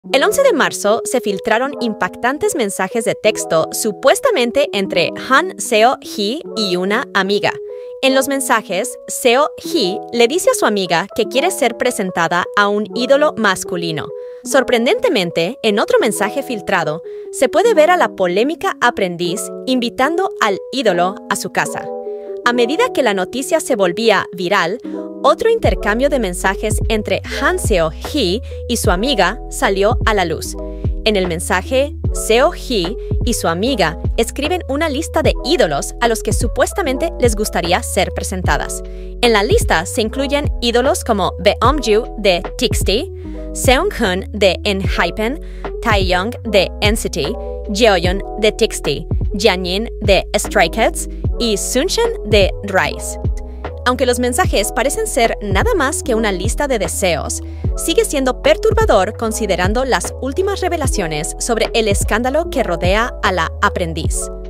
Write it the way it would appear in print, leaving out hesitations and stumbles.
El 11 de marzo se filtraron impactantes mensajes de texto supuestamente entre Han Seo-hee y una amiga. En los mensajes, Seo-hee le dice a su amiga que quiere ser presentada a un ídolo masculino. Sorprendentemente, en otro mensaje filtrado, se puede ver a la polémica aprendiz invitando al ídolo a su casa. A medida que la noticia se volvía viral, otro intercambio de mensajes entre Han Seo-hee y su amiga salió a la luz. En el mensaje, Seo-hee y su amiga escriben una lista de ídolos a los que supuestamente les gustaría ser presentadas. En la lista se incluyen ídolos como Beomgyu de TXT, Seunghoon de ENHYPEN, Taehyung de NCT, Jeoyeon de TXT, Jianyin de Stray Kids y Sunshine de Rise. Aunque los mensajes parecen ser nada más que una lista de deseos, sigue siendo perturbador considerando las últimas revelaciones sobre el escándalo que rodea a la aprendiz.